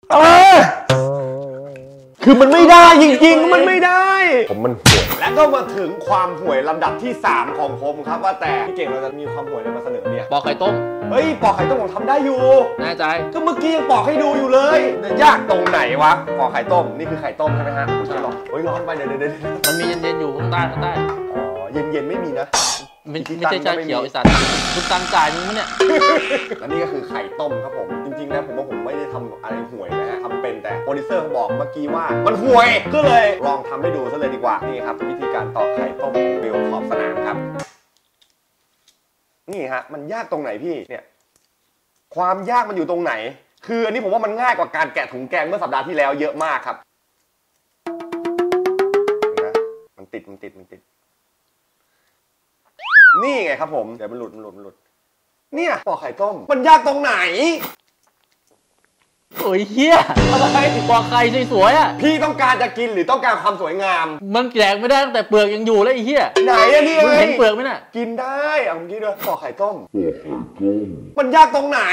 คือมันไม่ได้จริงๆมันไม่ได้ผมมันห่วยและก็มาถึงความห่วยลำดับที่3ของผมครับว่าแต่พี่เก่งเราจะมีความห่วยอะไรมาเสนอเนี่ยปอกไข่ต้มเฮ้ยปอกไข่ต้มผมทำได้อยู่แน่ใจก็เมื่อกี้ยังปอกให้ดูอยู่เลยจะยากตรงไหนวะปอกไข่ต้มนี่คือไข่ต้มใช่ไหมฮะคุณจะลองเฮ้ยร้อนไปเดี๋ยวมันมีเย็นๆอยู่ข้างใต้อ๋อเย็นไม่มีนะไม่ใช่ชาเขียวไอสัตว์คุณตังจ่ายมึงมั้ยเนี่ยและนี่ก็คือไข่ต้มครับผมจริงๆแล้วผมว่าผมไม่ได้ทำอะไรห่วยนะฮะทำเป็นแต่โปรดิวเซอร์เขาบอกเมื่อกี้ว่ามันห่วยก็เลยลองทำให้ดูซะเลยดีกว่านี่ครับวิธีการตอกไข่ต้มเบลขอบสนามครับนี่ฮะมันยากตรงไหนพี่เนี่ยความยากมันอยู่ตรงไหนคืออันนี้ผมว่ามันง่ายกว่าการแกะถุงแกงเมื่อสัปดาห์ที่แล้วเยอะมากครับนะมันติดนี่ไงครับผมเดี๋ยวมันหลุดเนี่ยปอกไข่ต้มมันยากตรงไหนโอ้ยเฮียอะไรปอกไข่สวยๆอ่ะพี่ต้องการจะกินหรือต้องการความสวยงามมันแกะไม่ได้ตั้งแต่เปลือกยังอยู่แล้วไอ้เฮียไหนอะนี่เห็นเปลือกไหมน่ะกินได้เอาเมื่อกี้ด้วยปอกไข่ต้มมันยากตรงไหน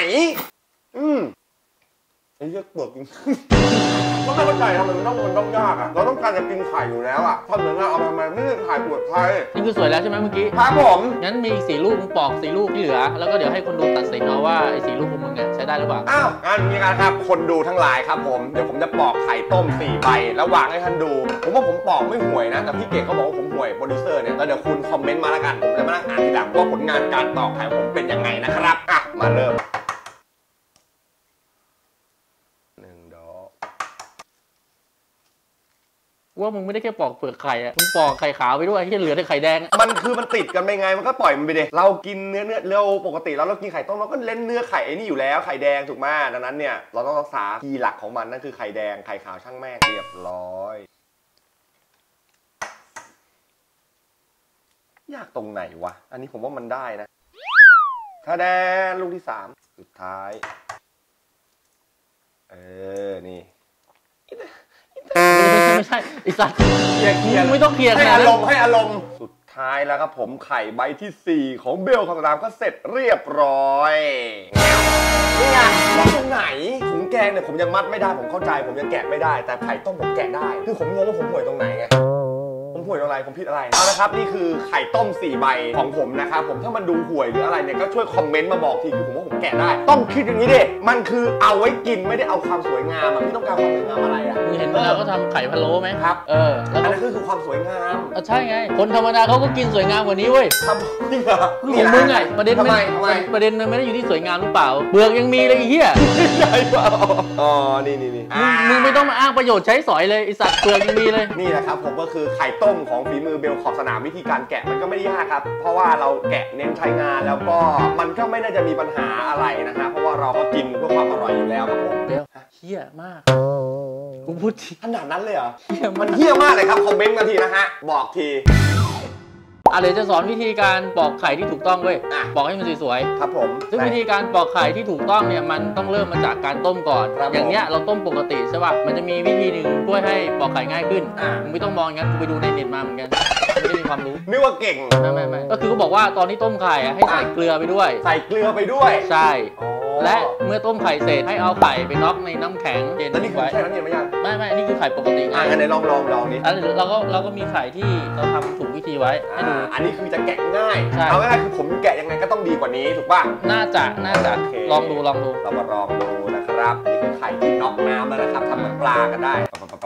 ไอ้เหี้ยเปลือกจริงก็ไม่เข้าใจทำไมมันต้องยากอ่ะเราต้องการจะกินไข่อยู่แล้วอ่ะทำเหมือนกันเอาทำไมไม่ได้ไข่เปลือกไข่นี่คือสวยแล้วใช่ไหมเมื่อกี้ครับผมงั้นมี4 ลูกมึงปอก4 ลูกที่เหลือแล้วก็เดี๋ยวให้คนดูตัดสินเอาว่าไอ้4 ลูกของมึงเนี่ยใช้ได้หรือเปล่าอ้าวงั้นมีการครับคนดูทั้งหลายครับผมเดี๋ยวผมจะปอกไข่ต้ม4 ใบแล้ววางให้ท่านดูผมว่าผมปอกไม่ห่วยนะแต่พี่เก๋เขาบอกว่าผมห่วยโปรดิวเซอร์เนี่ยแล้วเดี๋ยวคุณคอมเมนต์มาแล้วกันผมจะมานั่งอ่านทีหลังว่าผลงานการตอกไข่ผมเป็นยังไงนะครับอ่ะมาเริ่มว่ามึงไม่ได้แค่ปอกเปลือกไข่อะมึงปอกไข่ขาวไปด้วยที่เหลือแต่ไข่แดงมันติดกันไปไงมันก็ปล่อยมันไปเดเรากินเนื้อเราปกติแล้วเรากินไข่ต้มเราก็เล่นเนื้อไข่ไอ้นี่อยู่แล้วไข่แดงถูกไหมดังนั้นเนี่ยเราต้องรักษาคีย์หลักของมันนั่นคือไข่แดงไข่ขาวช่างแม่งเรียบร้อยยากตรงไหนวะอันนี้ผมว่ามันได้นะถ้าแดนลูกที่3สุดท้ายนี่ไม่ใช่ไอ้สัตว์เคลียร์ไม่ต้องเคลียร์ให้อารมณ์สุดท้ายแล้วครับผมไข่ใบที่4ของเบลของสนามก็เสร็จเรียบร้อยนี่ไงตรงไหนถุงแกงเนี่ยผมยังมัดไม่ได้ผมเข้าใจผมยังแกะไม่ได้แต่ไข่ต้มผมแกะได้คือผมงงว่าผมห่วยตรงไหนไงผมห่วยตรงไหนผมผิดอะไรเอาละครับนี่คือไข่ต้ม4 ใบของผมนะครับผมถ้ามันดูห่วยหรืออะไรเนี่ยก็ช่วยคอมเมนต์มาบอกทีคือผมว่าผมแกะได้ต้องคิดอย่างนี้ดิมันคือเอาไว้กินไม่ได้เอาความสวยงามพี่ต้องการความสวยงามอะไรอ่ะมึงเห็นเวลาเขาทำไข่พะโล้ไหมครับแล้วนั่นคือความสวยงามใช่ไงคนธรรมดาเขาก็กินสวยงามกว่านี้เว้ยทำจริงเหรอของมึงไงประเด็นมันไม่ได้อยู่ที่สวยงามหรือเปล่าเปลือกยังมีเลยไอ้เหี้ยใช่เปล่าอ๋อนี่มึงไม่ต้องมาอ้างประโยชน์ใช้สอยเลยไอสัตว์เปลือกยังมีเลยนี่แหละครับผมก็คือไข่ต้มของฝีมือเบลขอบสนามวิธีการแกะมันก็ไม่ได้ยากครับเพราะว่าเราแกะเน้นใช้งานแล้วก็มันก็ไม่น่าจะมีปัญหาอะไรนะฮะเพราะว่าเราก็กินเพื่อความอร่อยอยู่แล้วครับผมเบลเหี้ยมากกูพูดขนาดนั้นเลยเหรอมันเหี้ยมากเลยครับคอมเมนต์มาทีนะฮะบอกทีเดี๋ยวจะสอนวิธีการปอกไข่ที่ถูกต้องด้วยปอกให้มันสวยๆครับผมซึ่งวิธีการปอกไข่ที่ถูกต้องเนี่ยมันต้องเริ่มมาจากการต้มก่อนอย่างเนี้ยเราต้มปกติใช่ป่ะมันจะมีวิธีหนึ่งช่วยให้ปอกไข่ง่ายขึ้นมึงไม่ต้องมองงั้นกูไปดูในเน็ตมาเหมือนกันไม่ได้มีความรู้นึกว่าเก่งไม่ก็คือเขาบอกว่าตอนที่ต้มไข่ให้ใส่เกลือไปด้วยใส่เกลือไปด้วยใช่และเมื่อต้มไข่เสร็จให้เอาไข่ไปน็อกในน้ำแข็งเย็นไว้ใช่น้ำเย็นไหมยังไม่นี่คือไข่ปกติงั้นลองนี่เราก็มีไข่ที่เราทำถูกวิธีไว้ให้ดูอันนี้คือจะแกะง่ายเอาง่ายคือผมแกะยังไงก็ต้องดีกว่านี้ถูกป่ะน่าจะลองดูเรามาลองดูนะครับนี่คือไข่ที่น็อกน้ำแล้วนะครับทำเหมือนปลากันได้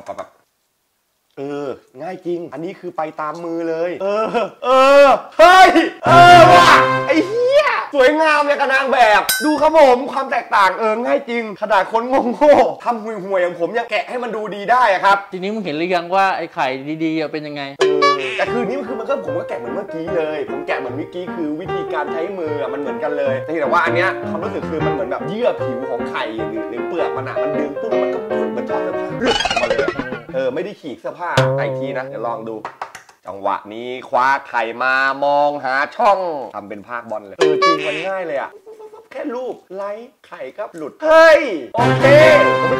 ง่ายจริงอันนี้คือไปตามมือเลยเฮ้ยว่ะไอ้เหี้ยสวยงามเลยกระนางแบบดูครับผมความแตกต่างง่ายจริงขนาดคนโง่ทำห่วยๆอย่างผมยังแกะให้มันดูดีได้ครับทีนี้มึงเห็นหรือยังว่าไอ้ไข่ดีๆเป็นยังไงแต่คือนี่คือผมก็แกะเหมือนเมื่อกี้เลยผมแกะเหมือนเมื่อกี้คือวิธีการใช้มือมันเหมือนกันเลยแต่ว่าอันเนี้ยความรู้สึกคือมันเหมือนแบบเยื่อผิวของไข่หรือเปลือกมันดึงปุ๊บมันก็เหมือนถอดเสื้อผ้าเลือดออกมาเลยไม่ได้ขีดเสื้อผ้าไอทีนะเดี๋ยวลองดูจังหวะนี้คว้าไข่มามองหาช่องทำเป็นภาคบอลเลยจริงมันง่ายเลยอ่ะแค่รูปไลค์ไข่ก็หลุดเฮ้ยโอเคผมไม่เคยรู้มาก่อน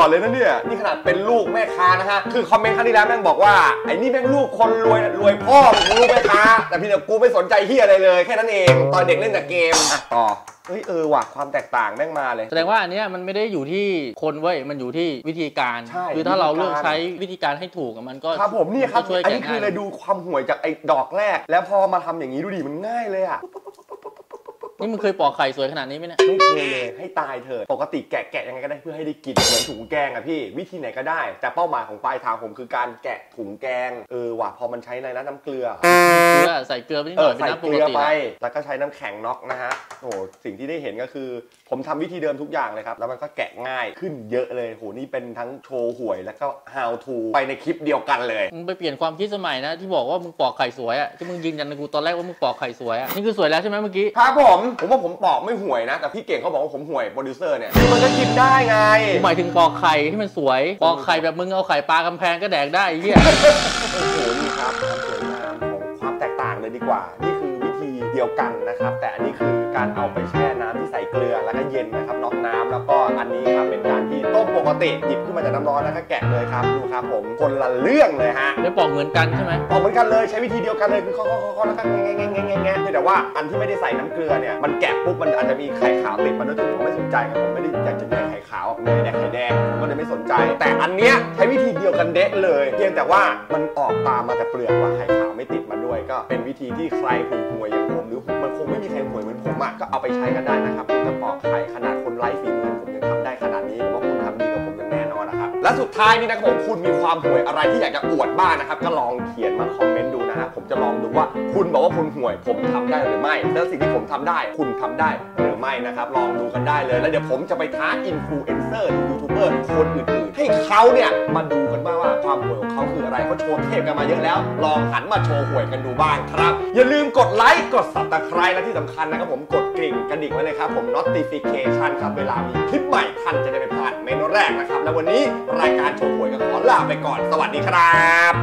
อนเลยนะเนี่ยนี่ขนาดเป็นลูกแม่ค้านะฮะคือคอมเมนต์ครั้งที่แล้วแม่งบอกว่าไอ้นี่แม่งลูกคนรวยพ่อมึงลูกแม่ค้าแต่พี่เนี่ยกูไม่สนใจเฮียอะไรเลยแค่นั้นเองตอนเด็กเล่นแต่เกมอ่ะต่อว่ะความแตกต่างแม่งมาเลยแสดงว่าอันเนี้ยมันไม่ได้อยู่ที่คนเว้ยมันอยู่ที่วิธีการใช่คือถ้าเราเลือกใช้วิธีการให้ถูกมันก็ครับผมนี่ครับช่วยอันนี้คือเลยดูความห่วยจากไอ้ดอกแรกแล้วพอมาทำอย่างนี้ดูดิมันง่ายเลยอ่ะนี่มึงเคยปอกไข่สวยขนาดนี้ไหมเนี่ยไม่เคยเลยให้ตายเถอะปกติแกะยังไงก็ได้เพื่อให้ได้กินเหมือนถุงแกงอะพี่วิธีไหนก็ได้แต่เป้าหมายของปลายทางผมคือการแกะถุงแกงว่ะพอมันใช้ในน้ำเกลือใส่เกลือไปนิดหน่อยเป็นน้ำปกติไปแล้วก็ใช้น้ำแข็งน็อกนะฮะโอ้สิ่งที่ได้เห็นก็คือผมทำวิธีเดิมทุกอย่างเลยครับแล้วมันก็แกะง่ายขึ้นเยอะเลยโหนี่เป็นทั้งโชว์หวยแล้วก็ how to ไปในคลิปเดียวกันเลยมึงไปเปลี่ยนความคิดสมัยนะที่บอกว่ามึงปอกไข่สวยอะที่มึงยืนยันกับกูตอนแรกว่ามึงปอกไข่สวยอะนี่คือสวยแล้วใช่ไหมเมื่อกี้ครับผมว่าผมปอกไม่ห่วยนะแต่พี่เก่งเขาบอกว่าผมห่วยโปรดิวเซอร์เนี่ยมันก็กินได้ไงหมายถึงปอกไข่ที่มันสวยปอกไข่แบบมึงเอาไข่ปลากำแพงก็แดกได้ไอ้เหี้ยโอ้โหนี่ครับความสวยงามของความแตกต่างเลยดีกว่านี่คือวิธีเดียวกันนะครับแต่อันนี้คือการเอาไปแช่น้ำที่ใส่เกลือแล้วก็เย็นนะครับน็อกน้ำแล้วก็อันนี้ครับเป็นการที่ต้มปกติหยิบขึ้นมาจากน้ำร้อนแล้วก็แกะเลยครับดูครับผมคนละเรื่องเลยฮะแล้วปอกเหมือนกันใช่ไหมปอกเหมือนกันเลยใช้วิธีเดียวกันเลยคือข้อแล้วก็แงะแต่ว่าอันที่ไม่ได้ใส่น้ำเกลือเนี่ยมันแกะปุ๊บมันอาจจะมีไข่ขาวติดมาด้วยซึ่งผมไม่สนใจครับผมไม่ได้อยากจะแดกไข่ขาวไม่ได้แดกไข่แดงผมก็เลยไม่สนใจแต่อันเนี้ยใช้วิธีเดียวกันเด๊ะเลยเพียงแต่ว่ามันออกตามมาแต่เปลือกว่าไข่ขาวไม่ติดมาด้วยก็เป็นวิธีที่ใครห่วยอย่างผมหรือมันคงไม่มีใครห่วยเหมือนผมก็เอาไปใช้กันได้นะครับคุณจะปอกไข่ขนาดคนไร้ฝีมือผมยังทำได้ขนาดนี้ผมว่าคุณทำดีกว่าผมอย่างแน่นอนนะครับและสุดท้ายนี่นะครับผมคุณมีความห่วยอะไรที่อยากจะอวดบ้างนะครับก็ลองเขียนมาคอมเมนต์ดูนะฮะผมจะลองดูว่าคุณบอกว่าคุณห่วยผมทำได้หรือไม่แล้วสิ่งที่ผมทำได้คุณทำได้หรือไม่นะครับลองดูกันได้เลยแล้วเดี๋ยวผมจะไปท้าอินฟลูเอนเซอร์หรือยูทูบเบอร์คนอื่นๆให้เขาเนี่ยมาดูกันว่าความห่วยของเขาคืออะไรเขาโชว์เทพกันมาเยอะแล้วลองหันมาโชว์ห่วยกันดูบ้างครับอย่าลืมกดไลค์กด Subscribe และที่สำคัญนะครับผมกดกระดิ่งไว้เลยครับผม notification ครับเวลามีคลิปใหม่ท่านจะได้ไม่พลาดเมนูแรกนะครับแล้ววันนี้รายการโชว์หวยก็ขอลาไปก่อนสวัสดีครับ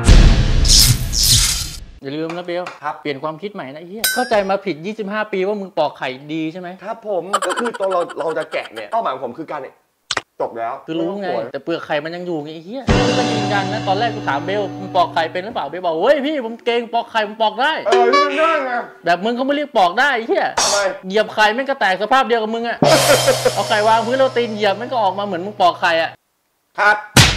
อย่าลืมนะเบลครับเปลี่ยนความคิดใหม่นะเฮียเข้าใจมาผิด25 ปีว่ามึงปอกไข่ดีใช่ไหมครับผมก็คือตัวเราจะแกะเนี่ยเป้าหมายของผมคือการเนี่ยจบแล้วคือรู้ไงแต่เปลือกไข่มันยังอยู่ไงไอ้เหี้ยก็ยืนยันนะตอนแรกกูถามเบลมึงปอกไข่เป็นหรือเปล่าเบลบอกเฮ้ยพี่ผมเก่งปอกไข่ผมปอกได้นี่มันได้ไงแบบมึงเขาไม่เรียกปอกได้ไอ้เหี้ยทำไมเหยียบไข่แม่งก็แตกสภาพเดียวกับมึงอะเอาไข่วางพื้นเราตีนเหยียบแม่งก็ออกมาเหมือนมึงปอกไข่อะครับ